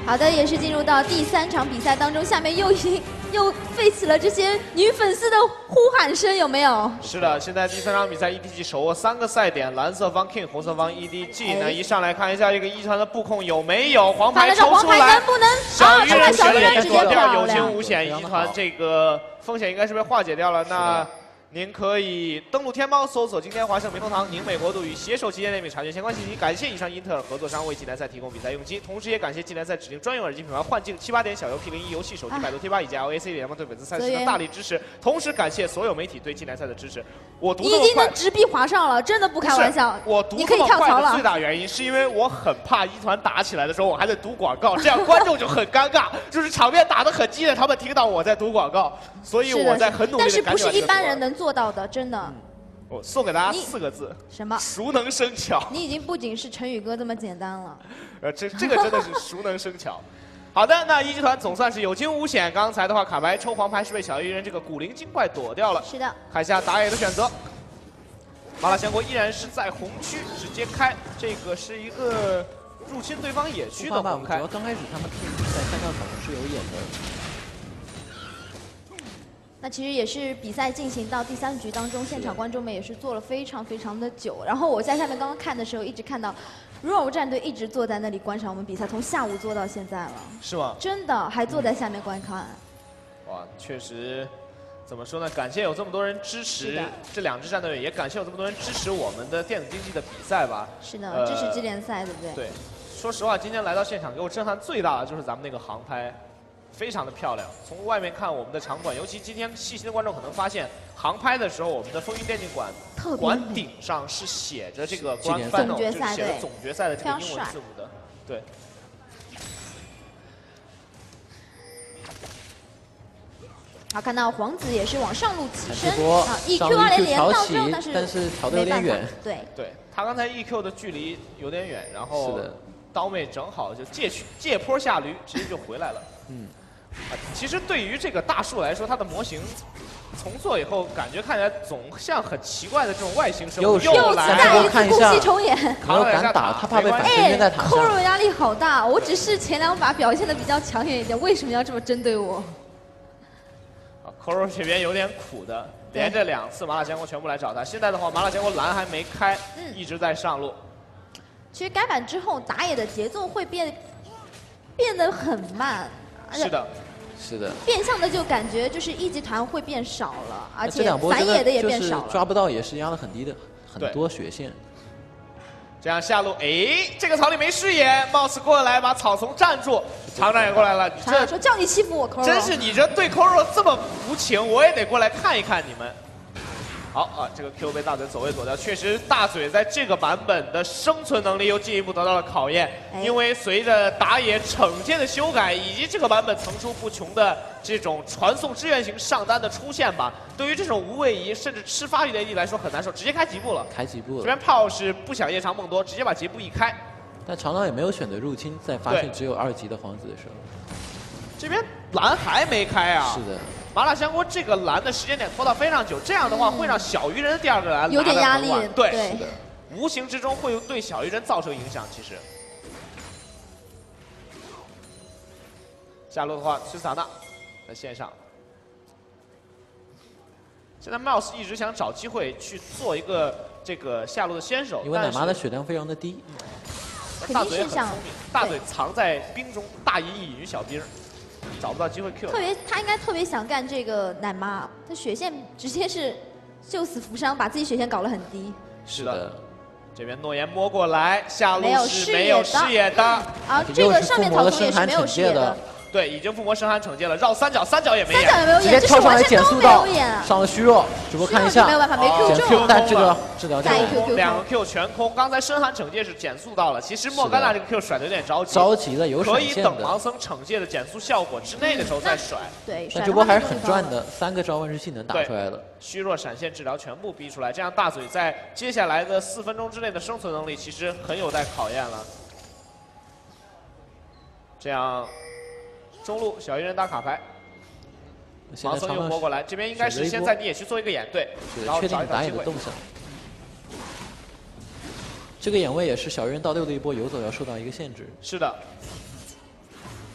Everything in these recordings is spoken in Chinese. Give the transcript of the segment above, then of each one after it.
好的，也是进入到第3场比赛当中，下面又飞起了这些女粉丝的呼喊声，有没有？ 是的，现在第3场比赛 ，EDG 手握3个赛点，蓝色方 King， 红色方 EDG 呢，一上来看一下这个一团的布控有没有黄牌抽出来， 能不能？ 小鱼人小鱼人直接掉，有惊无险，一团这个风险应该是被化解掉了。那。 您可以登录天猫搜索“今天华盛美丰堂宁美国度”与携手旗舰店面查询相关信息。感谢以上英特尔合作商为技联赛提供比赛用机，同时也感谢技联赛指定专用耳机品牌幻境、78点小游 P01游戏手机、百度贴吧以及 LAC 联盟对本次赛事的大力支持。同时感谢所有媒体对技联赛的支持。我读这么快， 你已经能直逼华上了，真的不开玩笑。 我读这么快的最大原因是因为我很怕一团打起来的时候我还在读广告，这样观众就很尴尬，就是场面打得很激烈，他们听到我在读广告，所以我在很努力的。 但是不是一般人能做到的，真的。 我送给大家4个字， 什么？ 熟能生巧。 你已经不仅是成语哥这么简单了。 这个真的是熟能生巧。好的，那一级团总算是有惊无险。刚才的话卡牌抽黄牌是被小鱼人这个古灵精怪躲掉了。 是的。 看一下打野的选择，麻辣香锅依然是在红区直接开，这个是一个入侵对方野区的红开。 主要刚开始他们在3跳场是有演的。 那其实也是比赛进行到第3局当中，现场观众们也是坐了非常的久。然后我在下面刚刚看的时候，一直看到 ROG 战队一直坐在那里观赏我们比赛，从下午坐到现在了。 是吗？ 真的还坐在下面观看。 哇，确实，怎么说呢？感谢有这么多人支持这2支战队，也感谢有这么多人支持我们的电子竞技的比赛吧。 是的，支持技联赛，对不对？ 对，说实话，今天来到现场给我震撼最大的就是咱们那个航拍。 非常的漂亮，从外面看我们的场馆，尤其今天细心的观众可能发现，航拍的时候，我们的风云电竞馆馆顶上是写着这个 Grand Final， 就是写着总决赛的这个英文字母的，对。 好，看到皇子也是往上路起身， 啊 ，EQ2连到之后， 但是逃得有点远， 对， 他刚才 EQ 的距离有点远，然后刀妹正好就借坡下驴，直接就回来了，其实对于这个大树来说，它的模型重做以后，感觉看起来总像很奇怪的这种外星生物。 又来一次故伎重演。 没有敢打，他怕被反针晕在塔上。 Koro 压力好大，我只是前2把表现的比较抢眼一点，为什么要这么针对我 ？Koro 这边有点苦的，连着2次麻辣香锅全部来找他。现在的话，麻辣香锅蓝还没开，一直在上路。 其实改版之后，打野的节奏会变得很慢。 是的。 是的， 变相的就感觉就是1级团会变少了，而且反野的也变少了， 抓不到也是压了很低的很多血线。 这样下路，哎，这个草里没视野 ，Mouse 过来把草丛站住，厂长也过来了， 厂长说叫你欺负我 ，Koro， 真是你这对 Koro 这么无情，我也得过来看一看你们。 好啊，这个 Q 被大嘴走位躲掉，确实大嘴在这个版本的生存能力又进一步得到了考验。因为随着打野惩戒的修改，以及这个版本层出不穷的这种传送支援型上单的出现吧，对于这种无位移甚至吃发育的 AD 来说很难受，直接开几步了。 开几步了。 这边炮是不想夜长梦多，直接把结步一开。 但厂长也没有选择入侵，在发现只有2级的皇子的时候。 这边蓝还没开啊。 是的。 麻辣香锅这个蓝的时间点拖到非常久，这样的话会让小鱼人的第2个蓝有点压力， 对，是的，无形之中会对小鱼人造成影响。其实，下路的话，崔萨纳在线上，现在 Mouse 一直想找机会去做一个这个下路的先手， 因为奶妈的血量非常的低， 大嘴很聪明，大嘴藏在冰中，大隐隐于小兵。 找不到机会 Q， 他应该特别想干这个奶妈，他血线直接是救死扶伤，把自己血线搞得很低。 是的，这边诺言摸过来，下路是没有视野的。 啊，这个上面草丛也是没有视野的。 对，已经附魔深寒惩戒了，绕3角，3角也没演。 3角也没有演， 直接跳上来减速到，上了虚弱，只不过看一下， 没有办法，没 Q 但这个治疗掉了 ，2个 Q 全空。刚才深寒惩戒是减速到了，其实莫甘娜这个 Q 甩的有点着急的，有可以等盲僧惩戒的减速效果之内的时候再甩。 对， 但这波还是很赚的，3个召唤师技能打出来了， 虚弱闪现治疗全部逼出来，这样大嘴在接下来的4分钟之内的生存能力其实很有待考验了。这样。 中路小鱼人打卡牌，盲僧又摸过来，这边应该是先在你野区做一个眼对，然后确定打野的动向。这个眼位也是小鱼人到6的一波游走要受到一个限制。 是的，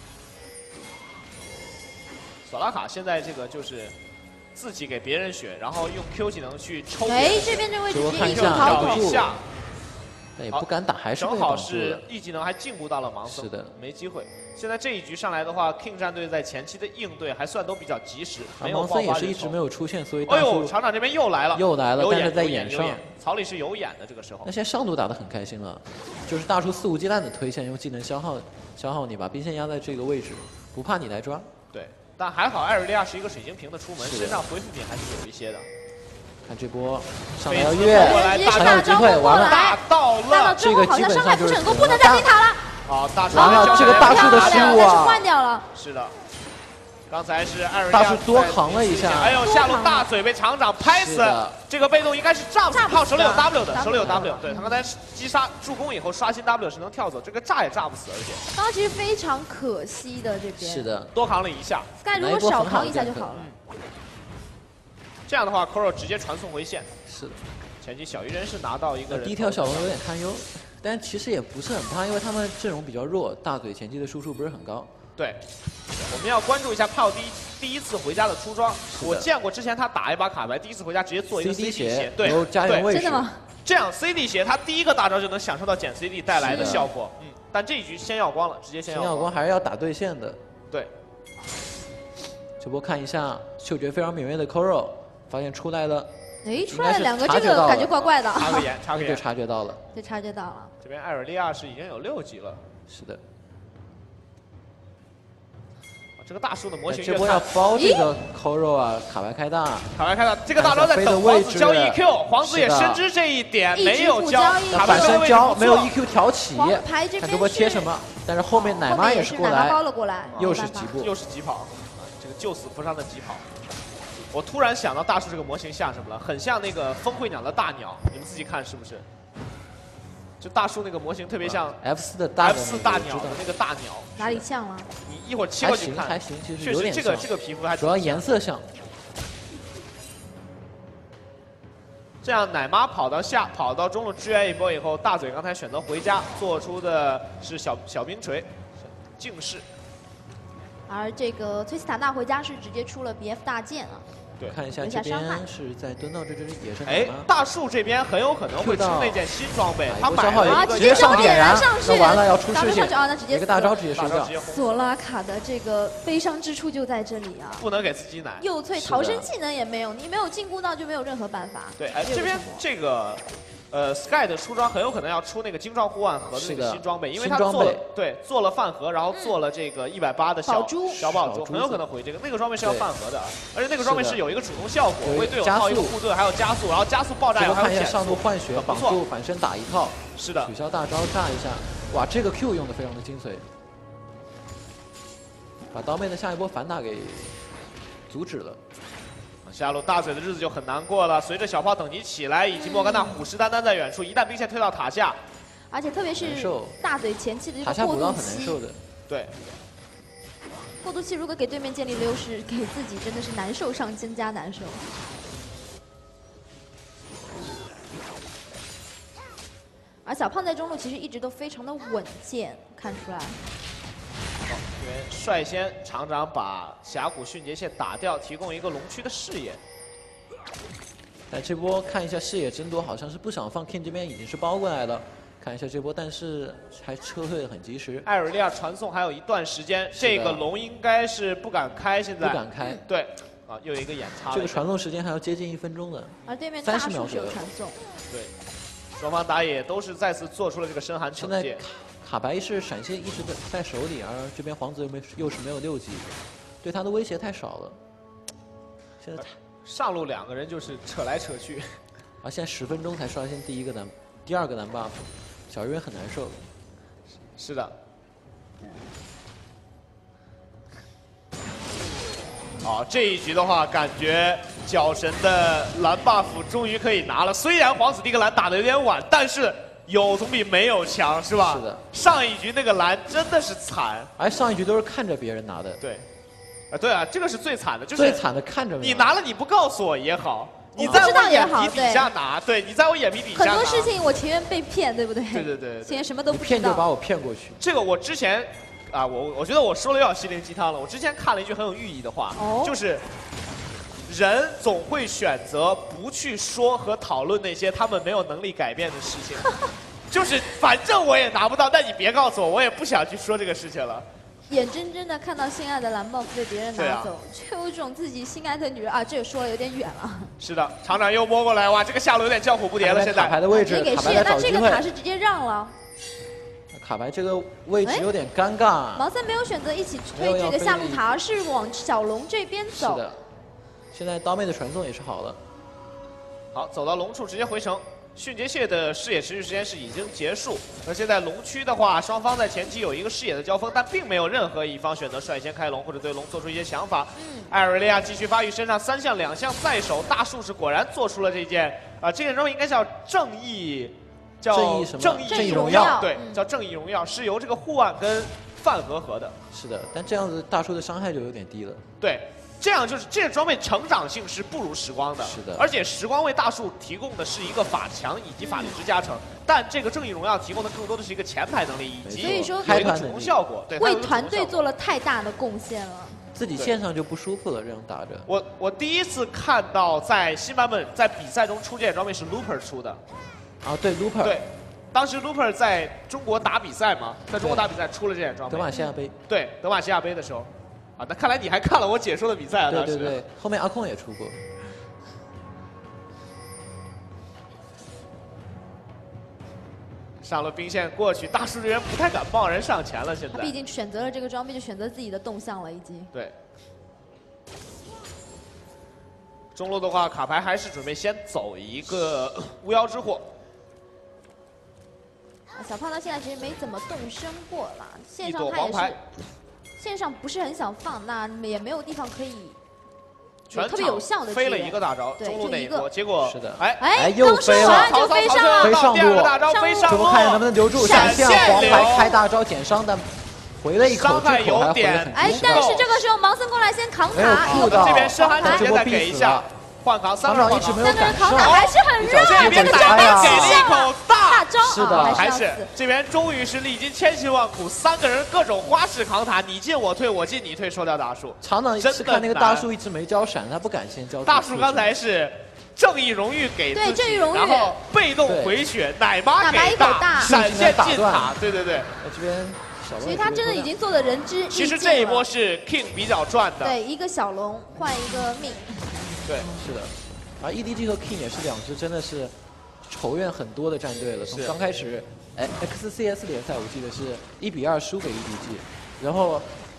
索拉卡现在这个就是自己给别人血，然后用 Q 技能去抽。 哎，这边这个位置直接一下逃走一下。 但也不敢打，还是正好是 E 技能还禁锢到了盲僧， 是的， 没机会。现在这一局上来的话 ，King 战队在前期的应对还算都比较及时，没有盲僧也是一直没有出现，所以哎呦，厂长这边又来了， 但是在眼上， 曹里是有眼的这个时候。 那现在上路打得很开心了，就是大叔肆无忌惮的推线，用技能消耗你，把兵线压在这个位置，不怕你来抓。 对，但还好艾瑞利亚是一个水晶瓶的出门，身上回复品还是有一些的。 看这波上来要越， 还有机会，完了， 大到了， 这个基本上就是成功，不能再拼塔了。 好，大叔， 完了，这个大树的失误啊， 换掉了。 是的，刚才是艾瑞利亚大树多扛了一下， 哎呦，下路大嘴被厂长拍死，这个被动应该是炸不死，靠手里有 W 的，手里有 W， 对他刚才击杀助攻以后刷新 W 是能跳走，这个炸也炸不死，而且刚刚其实非常可惜的这边， 是的， 多扛了一下 ，Sky 如果少扛一下就好了。 这样的话 ，Koro 直接传送回线。 是的， 前期小鱼人是拿到一个人。 第一条小龙有点堪忧，但其实也不是很怕，因为他们阵容比较弱，大嘴前期的输出不是很高。 对，我们要关注一下炮第一次回家的出装。我见过之前他打一把卡牌，第一次回家直接做一个 CD 鞋，对， 对， 真的吗？ 这样 CD 鞋他第一个大招就能享受到减 CD 带来的效果。嗯，但这一局先要光了，直接先要光还是要打对线的。 对。 这波看一下嗅觉非常敏锐的 Koro。 发现出来了， 哎，出来两个，这个感觉怪怪的。 插个眼，插个眼， 就察觉到了， 对，察觉到了。 这边艾尔利亚是已经有6级了， 是的。 这个大树的模型， 这波要包这个 Koro 啊，卡牌开大， 卡牌开大，这个大招在等皇子交 EQ， 皇子也深知这一点，没有交，卡牌反身交，没有 EQ 挑起， 看这波贴什么？但是后面奶妈也是过来，又是疾步， 又是疾跑，这个救死扶伤的疾跑。 我突然想到大树这个模型像什么了？很像那个风会鸟的大鸟，你们自己看是不是？就大树那个模型特别像 F4的大鸟的那个大鸟。 哪里像了？ 你一会儿切过去看， 还行，其实确实这个皮肤还主要颜色像。 这样奶妈跑到中路支援一波以后，大嘴刚才选择回家，做出的是小冰锤，静式。 而这个崔斯塔纳回家是直接出了 BF 大剑啊， 对， 看一下这边是在蹲到这只野生哎，大树这边很有可能会出那件新装备，他买了直接上点燃， 那完了要出世界， 那直接一个大招直接收掉。 索拉卡的这个悲伤之处就在这里啊， 不能给自己奶。 右脆逃生技能也没有，你没有禁锢到就没有任何办法。 对，哎，这边这个。Sky 的出装很有可能要出那个精壮护腕盒的那个新装备，因为他做了饭盒，然后做了这个180的小宝珠，很有可能回这个。那个装备是要饭盒的，而且那个装备是有一个主动效果，为队友套一个护盾，还有加速，然后加速爆炸，还有减速。 上路换血，绑住反身打一套， 是的， 取消大招炸一下，哇，这个 Q 用的非常的精髓，把刀妹的下一波反打给阻止了。 下路大嘴的日子就很难过了。随着小炮等级起来，以及莫甘娜虎视眈眈在远处，一旦兵线推到塔下， 而且特别是大嘴前期的这个过渡期， 对， 过渡期如果给对面建立了优势，给自己真的是难受上加难受。而小胖在中路其实一直都非常的稳健，看出来。 这边率先厂长把峡谷迅捷线打掉，提供一个龙区的视野。 但这波看一下视野争夺，好像是不想放 King 这边已经是包过来了。看一下这波，但是还撤退的很及时。 艾尔利亚传送还有一段时间，这个龙应该是不敢开，现在不敢开。 对，啊，又有一个眼插。 这个传送时间还要接近1分钟的。 而对面大树是有传送。 对，双方打野都是再次做出了这个深寒惩戒。 卡牌是闪现一直在手里，而这边皇子又是没有6级，对他的威胁太少了。现在上路2个人就是扯来扯去， 而现在10分钟才刷新第2个蓝 buff， 小鱼人很难受。 是的。好，这一局的话，感觉角神的蓝 buff 终于可以拿了。虽然皇子第一个蓝打得有点晚，但是。 有总比没有强，是吧？ 是的。 上一局那个蓝真的是惨， 而上一局都是看着别人拿的。 对，对啊，这个是最惨的，就是最惨的看着你拿了你不告诉我也好，你在我眼皮底下拿，对，你在我眼皮底下拿。 很多事情我情愿被骗，对不对？ 对。 情愿什么都不知道。 骗就把我骗过去。 这个我之前啊，我觉得我说了又要心灵鸡汤了。我之前看了一句很有寓意的话，就是人总会选择不去说和讨论那些他们没有能力改变的事情。就是反正我也拿不到，但你别告诉我，我也不想去说这个事情了。 眼睁睁的看到心爱的蓝 buff 被别人拿走，却有一种自己心爱的女人啊，这个说了有点远了。 是的，厂长又摸过来，哇，这个下路有点叫虎不迭了。现在卡牌的位置， 给视野，但这个塔是直接让了。 卡牌这个位置有点尴尬。 毛三没有选择一起推这个下路塔，而是往小龙这边走。 是的，现在刀妹的传送也是好了。 好，走到龙处直接回城。迅捷蟹的视野持续时间是已经结束，而现在龙区的话，双方在前期有一个视野的交锋，但并没有任何一方选择率先开龙或者对龙做出一些想法。艾尔维利亚继续发育，身上3项2项在手，大树是果然做出了这件这件装备应该叫正义，叫正义荣耀，对，叫正义荣耀，是由这个护腕跟范合的。 是的，但这样子大树的伤害就有点低了。 对。这样就是这个装备成长性是不如时光的， 是的， 而且时光为大树提供的是一个法强以及法力值加成，但这个正义荣耀提供的更多的是一个前排能力以及有一个主攻效果，对， 为团队做了太大的贡献了。 自己线上就不舒服了，这样打着。 我第一次看到在新版本在比赛中出这件装备是 Looper 出的， 啊对 Looper， 对，当时 Looper 在中国打比赛嘛，在中国打比赛出了这件装备， 德玛西亚杯， 对，德玛西亚杯的时候。啊，那看来你还看了我解说的比赛啊！ 对对对，后面阿空也出过。 上了兵线过去，大树这边不太敢贸然上前了。现在， 他毕竟选择了这个装备，就选择自己的动向了，已经。 对。中路的话，卡牌还是准备先走一个巫妖之祸。 小胖到现在其实没怎么动身过了，线上他也是。线上不是很想放，那也没有地方可以特别有效的飞了一个大招，中路那一波，结果是的， 又飞了， 就飞上了， 飞上路， 大招飞上路， 这波看能不能留住，闪现黄牌开大招减伤，但回了一口， 伤害有点， 但是这个时候盲僧过来先扛塔， 这边深寒直接再给一下。换扛3个人， 一直没有赶上，还是很热。 这边打给了一口大招， 是的， 还是这边终于是历经千辛万苦，3个人各种花式扛塔，你进我退，我进你退，收掉大树。 厂长是看那个大树一直没交闪，他不敢先交。 大树刚才是正义荣誉给自己， 对正义荣誉， 然后被动回血，奶妈给大，闪现进塔，对对对。 这边其实他真的已经做的人之。 其实这一波是 King 比较赚的， 对，一个小龙换一个命。 对， 是的。而 EDG 和 King 也是2支真的是仇怨很多的战队了。从刚开始，XCS 联赛我记得是1比2输给 EDG， 然后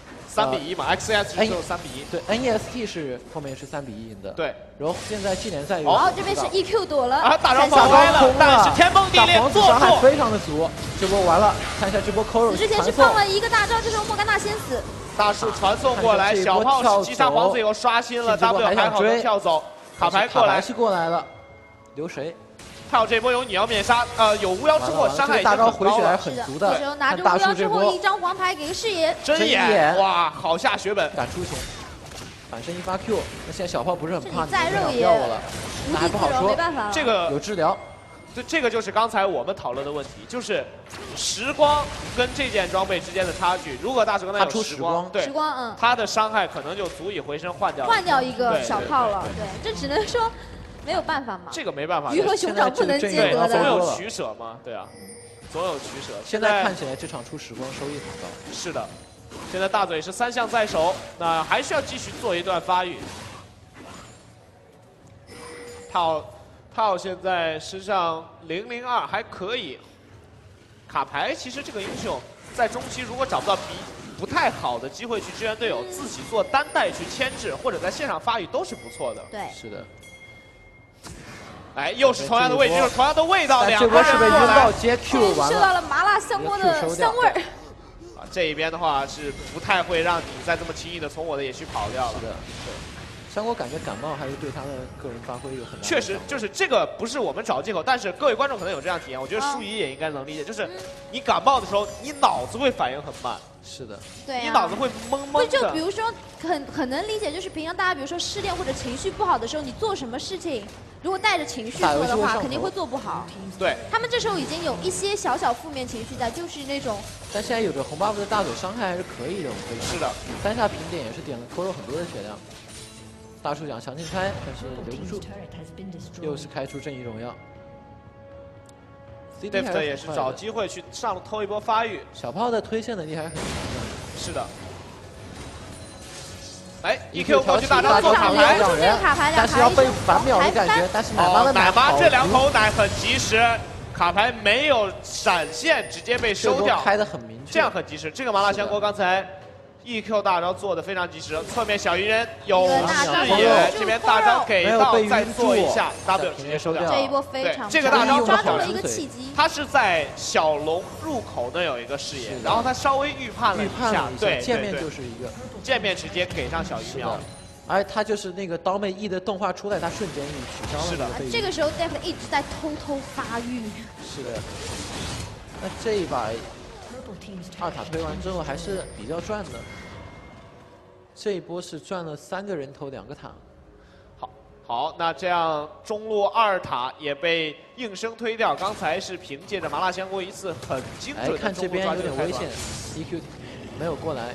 3比1嘛 ，XCS 只有3比1。 对 ，NEST 是后面是3比1赢的。 对， 然后现在季联赛哦，这边是 EQ 躲了， 啊，大招放歪了，但是天崩地裂，做伤害非常的足。这波完了，看一下这波 Koro 之前是放了一个大招，这时候莫甘娜先死。 大树传送过来，小炮是击杀皇子以后刷新了 W， 还好能跳走。卡牌过来， 是过来了，留谁？ 还有这波有你要灭杀，有巫妖之祸，伤害大招回血还是很足的。 这时候拿着巫妖之祸，一张黄牌给个视野， 真眼，哇，好下血本， 敢出血，反身一发 Q， 那现在小炮不是很怕， 再肉也掉了，那还不好说， 没办法了。 这个有治疗。 对，这个就是刚才我们讨论的问题，就是时光跟这件装备之间的差距。如果大树刚才有时光，对，他的伤害可能就足以回身换掉一个小炮了。对，这只能说没有办法嘛。 这个没办法， 鱼和熊掌不能兼得的， 总有取舍嘛，对啊，总有取舍。 现在看起来这场出时光收益很高。 是的，现在大嘴是3项在手，那还需要继续做一段发育。炮现在身上002还可以，卡牌其实这个英雄在中期如果找不到不太好的机会去支援队友，自己做单带去牵制，或者在线上发育都是不错的。 对， 是的。 哎，又是同样的位置，又是同样的味道， 这波是被晕到接 Q 完了， 嗅到了麻辣香锅的香味儿。 啊，这一边的话是不太会让你再这么轻易的从我的野区跑掉了。 是的，对。 香国感觉感冒还是对他的个人发挥有很大的确实，就是这个不是我们找借口，但是各位观众可能有这样体验，我觉得舒怡也应该能理解，就是你感冒的时候，你脑子会反应很慢， 是的， 对、啊， 你脑子会懵懵的。 就比如说，很能理解，就是平常大家比如说失恋或者情绪不好的时候，你做什么事情，如果带着情绪做的话，肯定会做不好。 对， 他们这时候已经有一些小小负面情绪在，就是那种。 但现在有着红 buff 的大嘴伤害还是可以的，我们是的， 3下平点也是点了拖肉很多的血量。大树想强行开，但是留不住，又是开出正义荣耀。 Deft 也是找机会去上偷一波发育。 小炮的推线能力还是很强的。 是的。哎 ，EQ 过去大招做卡牌， 但是要被反秒的感觉。但是奶妈这2口奶很及时，卡牌没有闪现，直接被收掉。 开得很明确， 这样很及时。这个麻辣香锅刚才。EQ 大招做的非常及时，侧面小鱼人有视野，这边大招给到，再做一下 W 直接收掉。 这一波非常这个大招抓住了一个契机。 他是在小龙入口那有一个视野，然后他稍微预判了一下，对， 见面就是一个见面直接给上小鱼苗。 而他就是那个刀妹 E 的动画出来，他瞬间取消了。 是的， 这个时候 Deft 一直在偷发育。 是的。那这一把。2塔推完之后还是比较赚的，这一波是赚了3个人头2个塔。 好，那这样中路2塔也被应声推掉。刚才是凭借着麻辣香锅一次很精准的看这边有点危险 ，EQ 没有过来。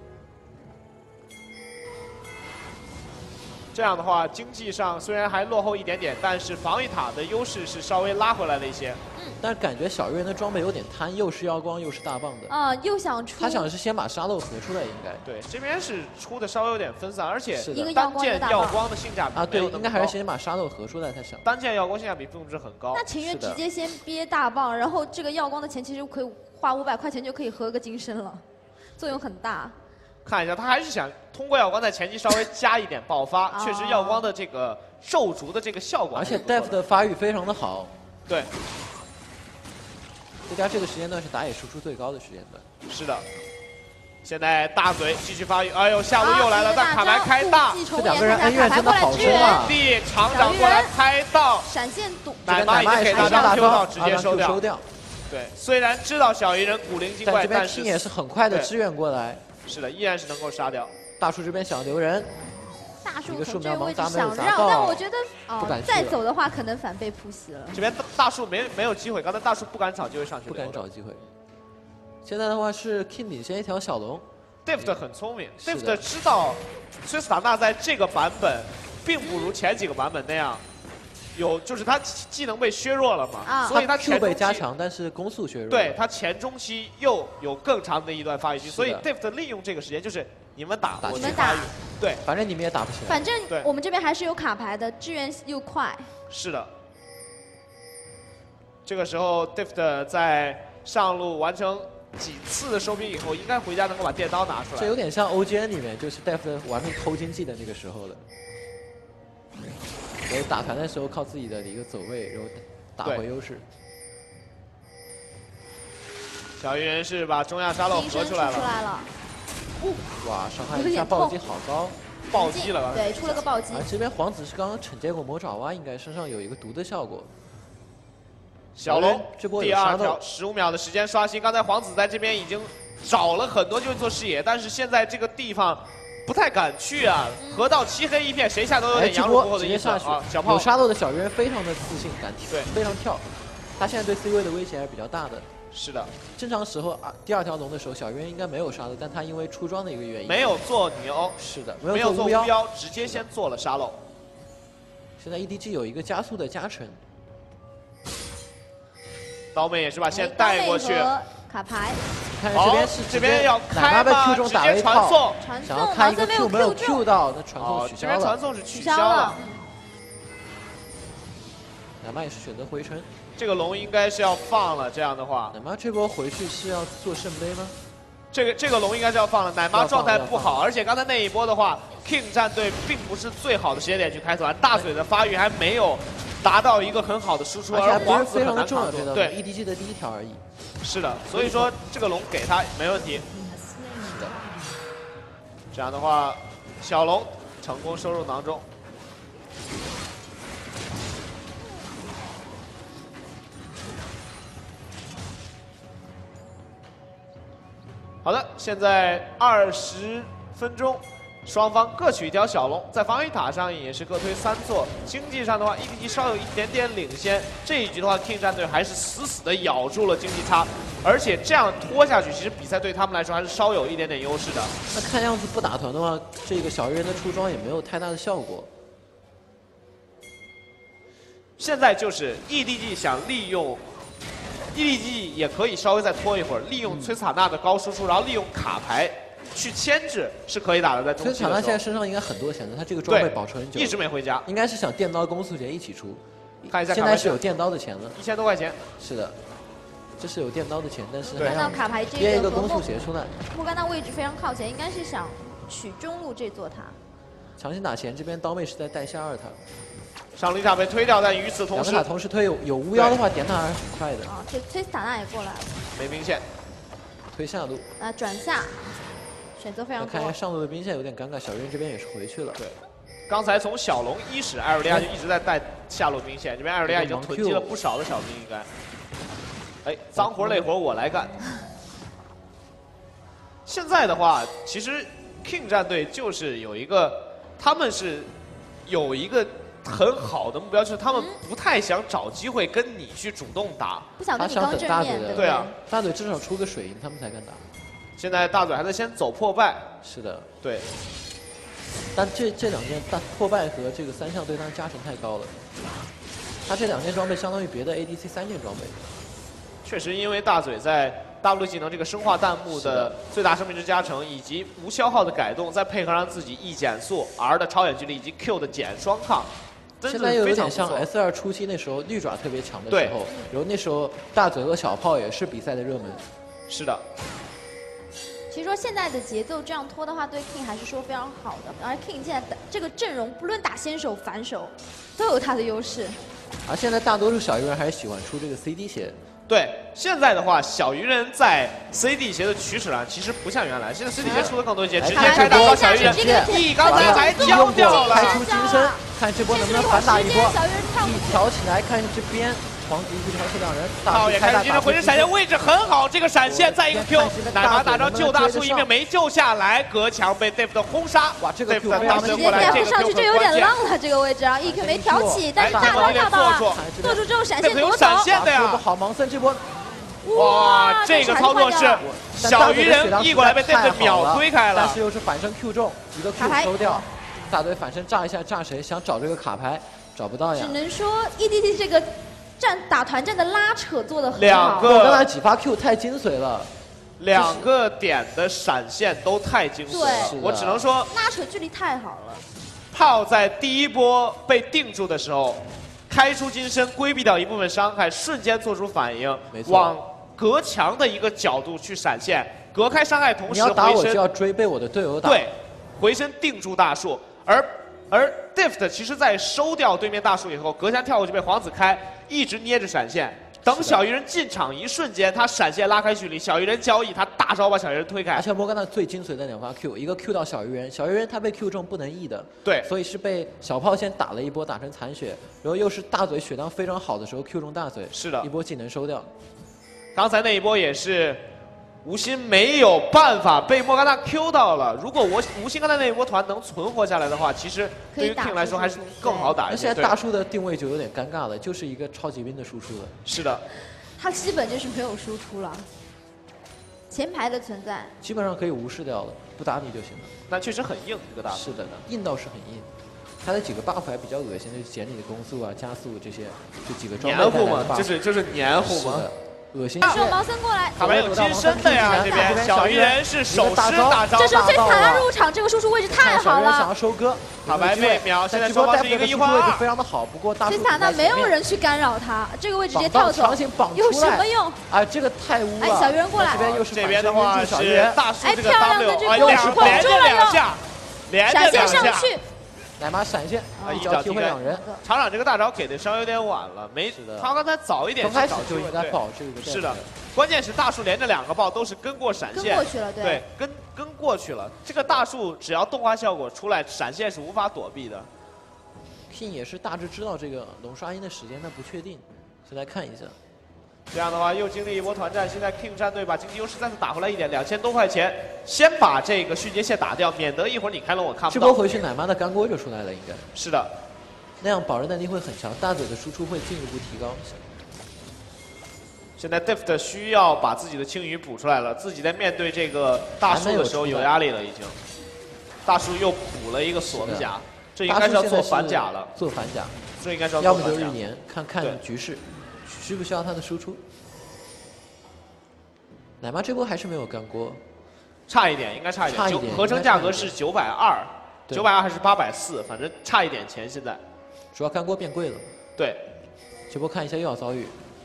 这样的话，经济上虽然还落后一点点，但是防御塔的优势是稍微拉回来了一些。 但是感觉小鱼人的装备有点贪，又是耀光又是大棒的。 又想出。 他想是先把沙漏合出来，应该。 对，这边是出的稍微有点分散，而且单件耀光的性价比对，应该还是先把沙漏合出来才想。 单件耀光性价比并不是很高。 那情愿直接先憋大棒，然后这个耀光的钱其实可以花500块钱就可以合个金身了，作用很大。 看一下，他还是想通过耀光在前期稍微加一点爆发，确实耀光的这个咒烛的这个效果， 而且 Deft 的发育非常的好。 对。 再加这个时间段是打野输出最高的时间段。 是的。现在大嘴继续发育，哎呦，下路又来了，但卡牌开大， 这2个人恩怨真的好深啊！ 地厂长过来开到， 闪现堵， 奶妈已经给大招 Q 到，直接收掉。 对，虽然知道小鱼人古灵精怪，但是也是很快的支援过来。 是的，依然是能够杀掉。 大树这边想留人， 大树一个树苗盲砸没有砸到，但我觉得再走的话可能反被扑袭了。 这边大树没有机会，刚才大树不敢找机会上去， 不敢找机会。现在的话是 King 领先一条小龙 ，Deft 很聪明 ，Deft 知道崔斯塔纳在这个版本并不如前几个版本那样。就是他技能被削弱了嘛，所以他 Q 被加强，但是攻速削弱。 对他前中期又有更长的一段发育期，所以 Deft 利用这个时间就是你们打，我去发育。对， 反正你们也打不起来。 反正我们这边还是有卡牌的，支援又快。 是的。这个时候 Deft 在上路完成几次的收兵以后，应该回家能够把电刀拿出来。 这有点像 OGN 里面就是 Deft 玩命偷经济的那个时候了。然后打团的时候靠自己的一个走位，然后打回优势。 小鱼人是把中亚沙漏合出来了。 哇，伤害一下暴击好高， 暴击了， 对，出了个暴击。 这边皇子是刚刚惩戒过魔爪蛙，应该身上有一个毒的效果。 小龙第2条15秒的时间刷新，刚才皇子在这边已经找了很多就做视野，但是现在这个地方。不太敢去啊，河道漆黑一片，谁下都有点羊入虎口的意思啊。小炮有沙漏的小鱼人非常的自信，敢跳， 对， 非常跳。他现在对 C 位的威胁还是比较大的。 是的， 正常时候第2条龙的时候，小鱼人应该没有沙漏，但他因为出装的一个原因， 没有做牛。 是的， 没有做乌标，直接先做了沙漏。 现在 EDG 有一个加速的加成。 刀妹也是把线带过去。 卡牌， 看这边是这边要开被 Q 中打了一炮， 传想要开一个 Q 没有 Q 到，那传送取消了。 这边传送是取消了。 奶妈也是选择回城， 这个龙应该是要放了。这样的话， 奶妈这波回去是要做圣杯吗？ 这个龙应该是要放了。奶妈状态不好，而且刚才那一波的话 ，King 战队并不是最好的时间点去开团，大嘴的发育还没有达到一个很好的输出，而皇子很难扛住。对 ，EDG 的第1条而已。 是的，所以说这个龙给他没问题。 是的， 这样的话，小龙成功收入囊中。好的，现在20分钟。 双方各取一条小龙，在防御塔上也是各推3座。经济上的话 ，EDG 稍有一点点领先。这一局的话 ，King 战队还是死死的咬住了经济差，而且这样拖下去，其实比赛对他们来说还是稍有一点点优势的。 那看样子不打团的话，这个小鱼人的出装也没有太大的效果。 现在就是 EDG 想利用 ，EDG 也可以稍微再拖一会儿，利用崔斯塔纳的高输出，然后利用卡牌。 去牵制是可以打的，在中期的时候。 崔斯塔纳现在身上应该很多钱的，他这个装备保持很久， 一直没回家， 应该是想电刀、攻速节一起出。 看一下， 现在是有电刀的钱了 ，1000多块钱。 是的，这是有电刀的钱，但是看到卡牌这编一个攻速节出来。 莫甘娜位置非常靠前，应该是想取中路这座塔。 强行打前，这边刀妹是在带下2塔。 上路塔被推掉，但与此同时， 两个塔同时推，有巫妖的话点塔还是很快的。 啊，这崔斯塔纳也过来了。 没兵线， 推下路。 转下。 选择非常多。 看一下上路的兵线有点尴尬，小鱼人这边也是回去了。 对，刚才从小龙伊始，艾尔利亚就一直在带下路兵线，这边艾尔利亚已经囤积了不少的小兵，应该。哎，脏活累活我来干。现在的话，其实 King 战队就是有一个，他们是有一个很好的目标，就是他们不太想找机会跟你去主动打， 不想跟你刚正面， 对啊， 大嘴至少出个水银，他们才敢打。 现在大嘴还在先走破败， 是的， 对。 但这2件大破败和这个3项对他加成太高了，他这2件装备相当于别的 ADC3件装备。 确实，因为大嘴在 W 技能这个生化弹幕的最大生命值加成，以及无消耗的改动，再配合上自己 E 减速、R 的超远距离以及 Q 的减双抗， 现在又有点像 S2初期那时候绿爪特别强的时候，然后那时候大嘴和小炮也是比赛的热门。 是的。 其实说现在的节奏这样拖的话，对 King 还是说非常好的。而 King 现在的这个阵容，不论打先手、反手，都有他的优势。 而现在大多数小鱼人还是喜欢出这个 CD 鞋。 对，现在的话，小鱼人在 CD 鞋的取舍上其实不像原来，现在 CD 鞋出的更多一些，直接开大招小鱼人，E 刚才还交掉了， 开出金身，看这波能不能反打一波。E 挑起来，看这边。 黄迪一条是2人， 套也开始金身回身闪现位置很好，这个闪现再一个 Q， 奶妈大招救大树一命没救下来，隔墙被 Dave 的轰杀， 哇，这个 Q 直接垫不上去，这有点浪了这个位置啊 ，EQ 没挑起，但是大招跳到了，做出之后闪现夺走， 闪现的呀， 好盲僧这波， 哇，这个操作是小鱼人 E 过来被 Dave 秒推开了， 但是又是反身 Q 中，一个 Q 收掉，大队反身炸一下炸谁？想找这个卡牌找不到呀， 只能说 EDG 这个。 打团战的拉扯做得很好， 我刚才几发 Q 太精髓了 ，2个点的闪现都太精髓了，我只能说拉扯距离太好了。 炮在第一波被定住的时候，开出金身规避掉一部分伤害，瞬间做出反应，往隔墙的一个角度去闪现，隔开伤害，同时你要打我就要追被我的队友打， 对，回身定住大树，而 Dift 其实在收掉对面大树以后，隔墙跳过去被皇子开。 一直捏着闪现，等小鱼人进场一瞬间，他闪现拉开距离，小鱼人交易，他大招把小鱼人推开。 而且莫甘娜最精髓的2发 Q， 一个 Q 到小鱼人，小鱼人他被 Q 中不能 E 的， 对， 所以是被小炮先打了一波，打成残血，然后又是大嘴血量非常好的时候 Q 中大嘴， 是的， 一波技能收掉。 刚才那一波也是。 吴昕没有办法被莫甘娜 Q 到了。如果吴昕刚才那一波团能存活下来的话，其实对于 King 来说还是更好打一些。 现在大树的定位就有点尴尬了，就是一个超级兵的输出了。 是的， 他基本就是没有输出了。前排的存在基本上可以无视掉了，不打你就行了。 那确实很硬一个大。 是的，硬倒是很硬。他的几个 buff 还比较恶心，就是减你的攻速啊、加速这些，这几个装备黏糊嘛，就是黏糊嘛。 恶心！ 是毛森过来， 卡牌有金身的呀，这边小鱼人是手施大招， 这时候崔斯塔纳入场，这个输出位置太好了。 想要收割， 卡牌被秒，现在双方是一个1换2， 非常的好。不过大崔斯塔纳没有人去干扰他，这个位置直接跳走，有什么用？ 啊，这个太污了！ 哎，小鱼人过来， 这边又是这边的话是大树这个 W， 哎，连着2下， 闪现上去。 奶妈闪现，一脚踢回2人。 厂长这个大招给的稍微有点晚了，没他刚才早一点刚开始就应该爆这个。 是的，关键是大树连着2个爆都是跟过闪现， 跟过去了， 对，跟过去了。这个大树只要动画效果出来，闪现是无法躲避的。 King 也是大致知道这个龙刷音的时间，但不确定，先来看一下。 这样的话，又经历一波团战，现在 King 战队把经济优势再次打回来一点，2000多块钱，先把这个迅捷线打掉，免得一会儿你开龙我看不到。 这波回去奶妈的干锅就出来了，应该是的， 那样保人能力会很强，大嘴的输出会进一步提高。 现在 Dift 需要把自己的青鱼补出来了，自己在面对这个大树的时候有压力了，已经。大树又补了一个锁子甲，这应该是要做反甲了。 做反甲， 这应该是要要么就日年，看局势。需不需要他的输出？奶妈这波还是没有干锅， 差一点，应该差一点。合成价格是920，920还是840，反正差一点钱。现在主要干锅变贵了。 对， 这波看一下又要遭遇。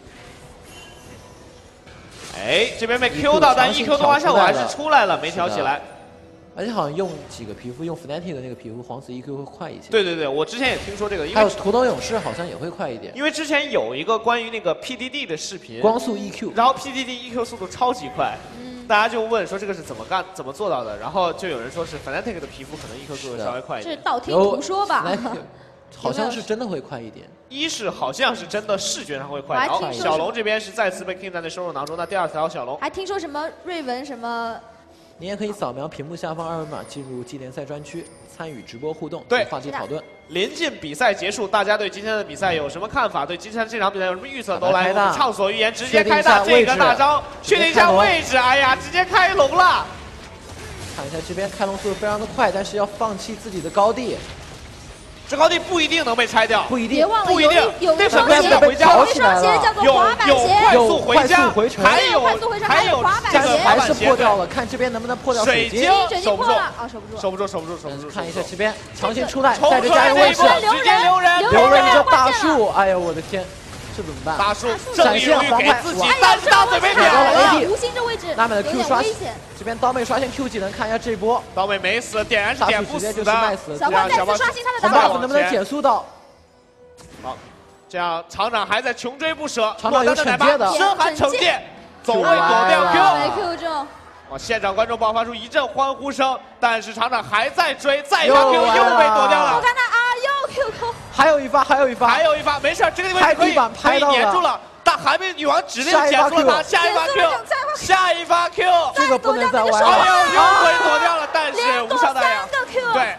哎，这边被 Q 到，但 EQ 动画效果还是出来了，没调起来。 而且好像用几个皮肤，用 Fnatic 的那个皮肤，皇子 EQ 会快一些。 对，我之前也听说这个， 还有屠刀勇士好像也会快一点。 因为之前有一个关于那个 PDD 的视频， 光速 EQ， 然后 PDD EQ 速度超级快，大家就问说这个是怎么做到的，然后就有人说是 Fnatic 的皮肤可能 EQ 速度稍微快一点。 是道听途说吧？ 好像是真的会快一点。 一是好像是真的视觉上会快。好，小龙这边是再次被 King 战队收入囊中，那第2条小龙。 还听说什么瑞文什么？ 你也可以扫描屏幕下方2维码进入季联赛专区，参与直播互动， 对， 话题讨论。 临近比赛结束，大家对今天的比赛有什么看法？对今天这场比赛有什么预测？都来畅所欲言，直接开大这个大招，确定一下位置。哎呀，直接开龙了！ 看一下这边开龙速度非常的快，但是要放弃自己的高地。 这高地不一定能被拆掉， 不一定， 别忘了有那双鞋， 回家有一双鞋叫做滑板鞋， 有快速回城，还有滑板鞋，还是破掉了，看这边能不能破掉水晶， 守不住啊， 守不住。 看一下这边强行出来，带着家人位置， 直接留人一个大树，哎呀我的天！这怎么办？ 大树展现黄牌，但是大嘴被秒了，无心的位置， 拉美的 Q 刷这边刀妹刷新 Q 技能，看一下这波， 刀妹没死，点燃是点不死的， 小胖再次刷新他的大 buff 能不能减速到？ 好，这样厂长还在穷追不舍， 厂长有惩戒的， 深寒惩戒，走位躲掉 Q， 没 Q 中。 哇！现场观众爆发出一阵欢呼声，但是厂长还在追，再一发 Q 又被躲掉了。 我看他啊，又 Q 空。 还有一发， 没事，这个地方可以粘住了。但还被女王指令减速了他，下一发 Q， 这个不能再玩了。 哎呦，又被躲掉了，但是无伤大雅。对。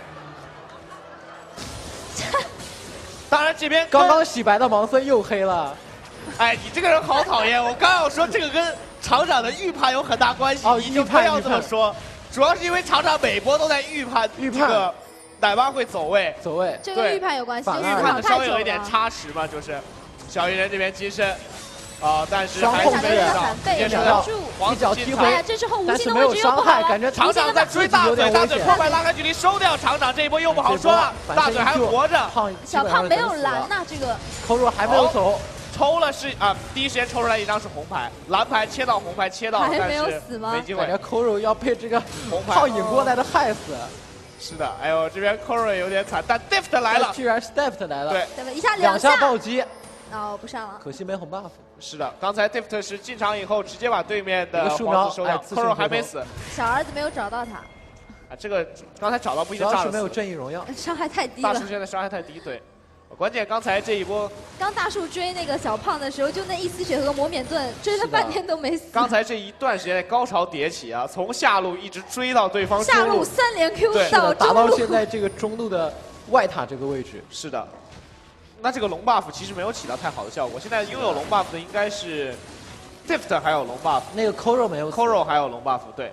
当然这边刚刚洗白的盲僧又黑了。 哎，你这个人好讨厌！我刚要说这个跟厂长的预判有很大关系，你就不要这么说。主要是因为厂长每波都在预判这个奶妈会走位。 这个预判有关系， 预判的稍微有一点差池嘛，就是小鱼人这边金身。但是还是没有到，直接收到一脚踢回， 但是没有伤害，感觉厂长在追大嘴，大嘴破坏拉开距离收掉厂长，这一波又不好说了，大嘴还活着， 小胖没有蓝呐，这个扣入还没有走， 抽了是第一时间抽出来一张是红牌，蓝牌切到红牌切到， 还没有死吗？ 没机会， 感觉扣入要被这个红牌炮引过来的害死。 是的，哎呦，这边扣入有点惨，但 Dift 来了， 居然是 Dift 来了， 对， 两下暴击。 哦，不上了， 可惜没红 buff。 是的，刚才 Dift 是进场以后直接把对面的皇子收掉，扣肉还没死， 小儿子没有找到他。 这个刚才找到不一定炸得死。 主要是没有正义荣耀， 伤害太低了。 大树现在伤害太低，对。关键刚才这一波， 刚大树追那个小胖的时候，就那一丝血和魔免盾，追了半天都没死。 刚才这一段时间的高潮迭起啊，从下路一直追到对方下路3连 Q 到中路， 打到现在这个中路的外塔这个位置。 是的。那这个龙 buff 其实没有起到太好的效果。现在拥有龙 buff 的应该是 Dift 还有龙 buff， 那个 Koro 没有 ，Koro 还有龙 buff， 对。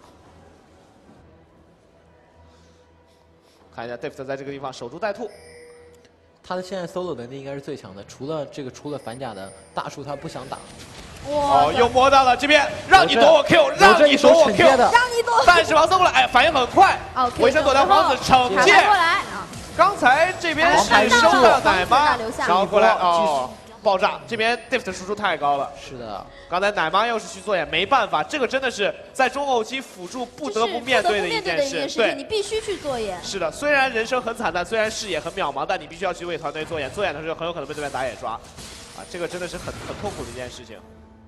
看一下 Dift 在这个地方守株待兔， 他的现在 solo 能力应该是最强的，除了反甲的大树他不想打。 哇！又摸到了这边，让你躲我 Q， 让你躲我 Q， 让你躲。 但是王僧过来，哎，反应很快，回身躲掉皇子，惩戒。 过来啊！ 刚才这边是收了奶妈，然后过来哦， 爆炸，这边 Dift 输出太高了。 是的， 刚才奶妈又是去做眼，没办法，这个真的是在中后期辅助不得不面对的一件事。 对，你必须去做眼。 是的，虽然人生很惨淡，虽然视野很渺茫，但你必须要去为团队做眼。做眼的时候很有可能被对面打野抓，啊，这个真的是很痛苦的一件事情。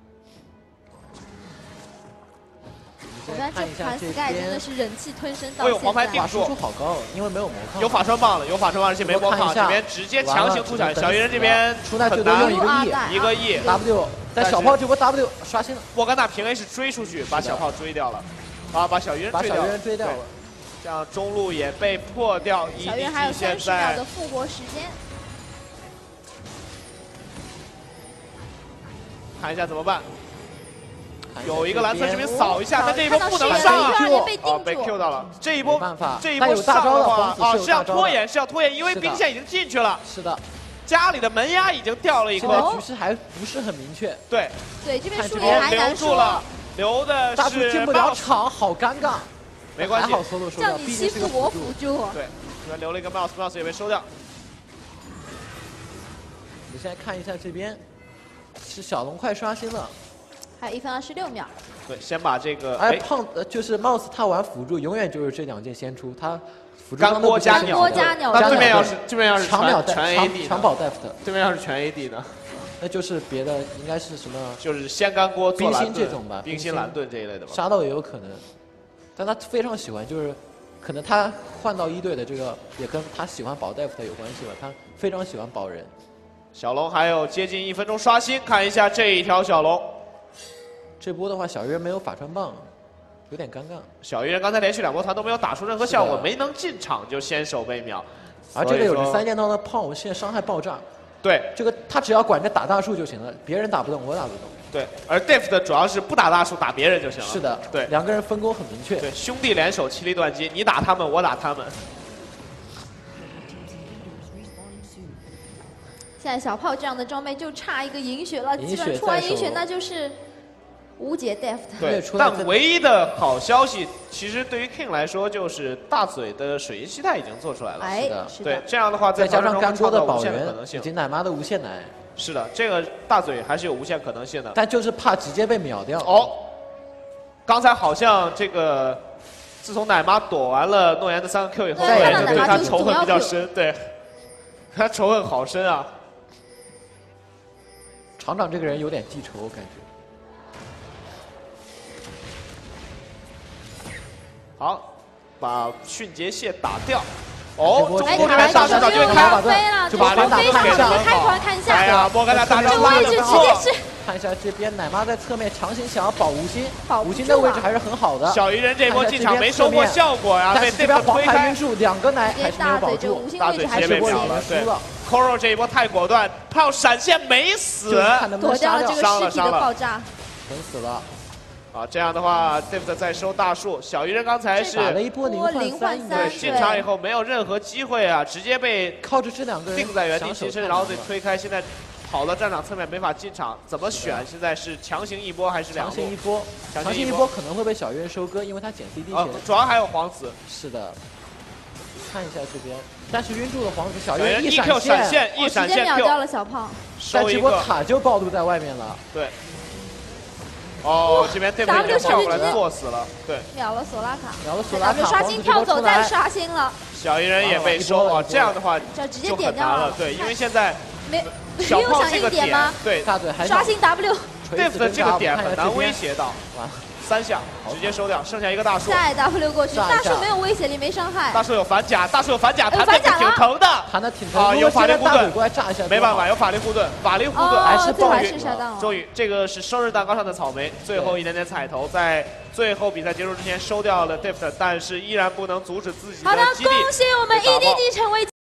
我看这盘 Sky 真的是忍气吞声到现在。黄牌定住， 输出好高，因为没有魔抗。 有法霜棒了，有法霜棒，而且没魔抗，这边直接强行突闪。小鱼人这边出来最多用一个 E W， 但小炮这波 W 刷新了。 莫甘娜平 A 是追出去，把小炮追掉了，啊，把小鱼人追掉了。这样中路也被破掉。 小鱼人还有30秒的复活时间。 看一下怎么办。有一个蓝色这边扫一下，但这一波不能上啊！被 Q 到了。这一波上的话啊，是要拖延，因为兵线已经进去了。 是的， 家里的门压已经掉了一颗。 局势还不是很明确。 对，这边树林还难说。 留的大树进不了场，好尴尬。 没关系， 还好solo收掉， 叫你欺负我辅助。 对，这边留了一个 mouse 也被收掉。 我们现在看一下这边，是小龙快刷新了。 还有1分26秒。 对，先把这个。 哎，就是 Mouse 他玩辅助，永远就是这2件先出，他辅助干锅加鸟。那对面要是全 AD， 强保 Deft， 对面要是全 AD 呢？ 那就是别的，应该是什么？ 就是先干锅做蓝盾这种吧， 冰心蓝盾这一类的吧。 沙豆也有可能，但他非常喜欢，就是可能他换到1队的这个也跟他喜欢保 Deft 有关系吧，他非常喜欢保人。 小龙还有接近1分钟刷新，看一下这一条小龙。 这波的话，小鱼人没有法穿棒，有点尴尬。 小鱼人刚才连续2波团都没有打出任何效果，没能进场就先手被秒。 而这个有着3件套的炮，现在伤害爆炸。 对， 这个他只要管着打大树就行了，别人打不动，我打不动。 对，而 Dift 主要是不打大树，打别人就行了。 是的， 对 ，2个人分工很明确。 对，兄弟联手，其利断金，你打他们，我打他们。 现在小炮这样的装备就差一个银血了，基本出完银血那就是无解 Deft。 对，但唯一的好消息，其实对于 King 来说，就是大嘴的水银期待已经做出来了。 是的， 对，这样的话再加上干锅的保人以及奶妈的无限奶。 是的，这个大嘴还是有无限可能性的。 但就是怕直接被秒掉。 哦，刚才好像这个，自从奶妈躲完了诺言的3个 Q 以后，对他仇恨比较深，对，他仇恨好深啊。 厂长这个人有点记仇，我感觉。 好，把迅捷蟹打掉。哦，中国这边大师早就开了， 就把林非常好的开团，看一下。 哎呀，莫甘娜大招这位置直接是。 看一下这边奶妈在侧面强行想要保无心，无心的位置还是很好的。 小鱼人这波进场没收获效果呀，被这边黄牌晕住2个奶还是没有保住， 大嘴直接被秒了。对 ，Koro 这一波太果断，他要闪现没死， 躲掉了这个尸体的爆炸， 疼死了。 啊，这样的话 ，Dift 再收大树。小鱼人刚才是打了一波0换3， 对，进场以后没有任何机会啊，直接被靠着这2个人定在原地起身，然后被推开。现在跑到战场侧面没法进场，怎么选？现在是强行一波还是2路？ 强行一波，强行一波可能会被小鱼人收割，因为他减 CD 血。 主要还有皇子。 是的，看一下这边，但是晕住了皇子，小鱼人一闪现，一闪现， 直接秒掉了小炮。 但这波塔就暴露在外面了。 对。哦，这边对面已经跳过来做死了，对， 秒了索拉卡， 秒了索拉卡， 刷新跳走再刷新了， 小鱼人也被收啊，这样的话就直接点掉了， 对，因为现在没小炮这个点吗？ 对， 大嘴还刷新 W， Dift 的这个点很难威胁到，3下直接收掉，剩下一个大树， 再 W 过去，大树没有威胁力，没伤害， 大树有反甲，弹的挺疼的， 弹的挺疼啊，有法力护盾过来炸一下， 没办法，有法力护盾，法力护盾还是暴雨，终于这个是生日蛋糕上的草莓，最后一点点彩头，在最后比赛结束之前收掉了 Dift， 但是依然不能阻止自己的基地。 好的，恭喜我们 EDG 成为。